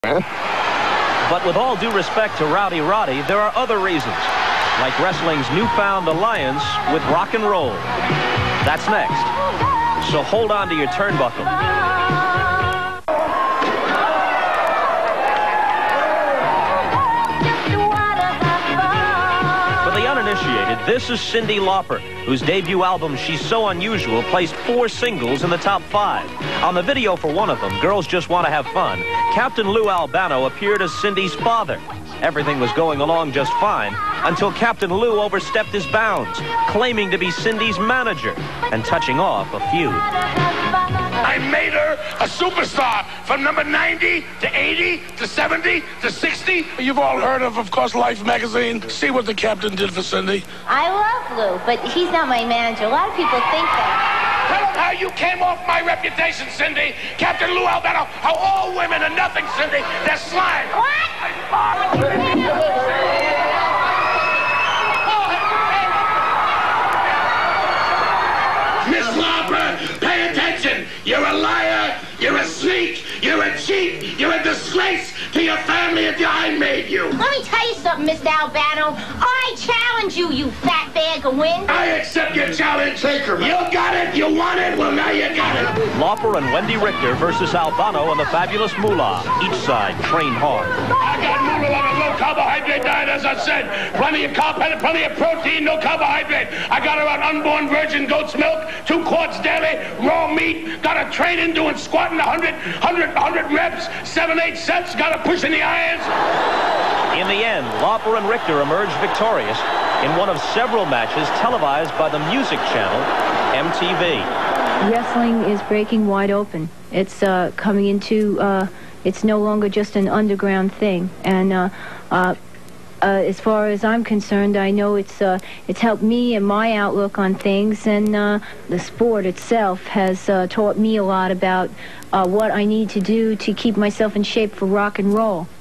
But with all due respect to Rowdy Roddy, there are other reasons, like wrestling's newfound alliance with rock and roll. That's next. So hold on to your turnbuckle. For the uninitiated, this is Cyndi Lauper, whose debut album, She's So Unusual, placed 4 singles in the top 5. On the video for one of them, Girls Just Want to Have Fun, Captain Lou Albano appeared as Cyndi's father. Everything was going along just fine until Captain Lou overstepped his bounds, claiming to be Cyndi's manager and touching off a feud. I made her a superstar from number 90 to 80 to 70 to 60. You've all heard of course, Life magazine. See what the captain did for Cyndi. I love Lou, but he's not my manager. A lot of people think that. Tell him how you came off my reputation, Cyndi. Captain Lou Albano, how all women are nothing, Cyndi. They're slime. What? Miss Lauper, pay attention. You're a liar, you're a sneak, you're a cheat, you're a disgrace to your family and I made you. Let me tell you something, Mr. Albano. I challenge you, you fat bag of wind. I accept your challenge. Take her, man. You got it, you want it, well now you got it. Lauper and Wendy Richter versus Albano and the Fabulous Moolah. Each side trained hard. I got noodle on a low carbohydrate diet, as I said. Plenty of carb, plenty of protein, no carbohydrate. I got her on unborn virgin goat's milk, 2 quarts daily, raw meat. Got her training, doing squatting 100 reps, 7-8 sets. Got her pushing the irons. In the end, Lauper and Richter emerged victorious in one of several matches televised by the music channel MTV. Wrestling is breaking wide open. It's coming into, it's no longer just an underground thing. And as far as I'm concerned, I know it's helped me and my outlook on things, and the sport itself has taught me a lot about what I need to do to keep myself in shape for rock and roll.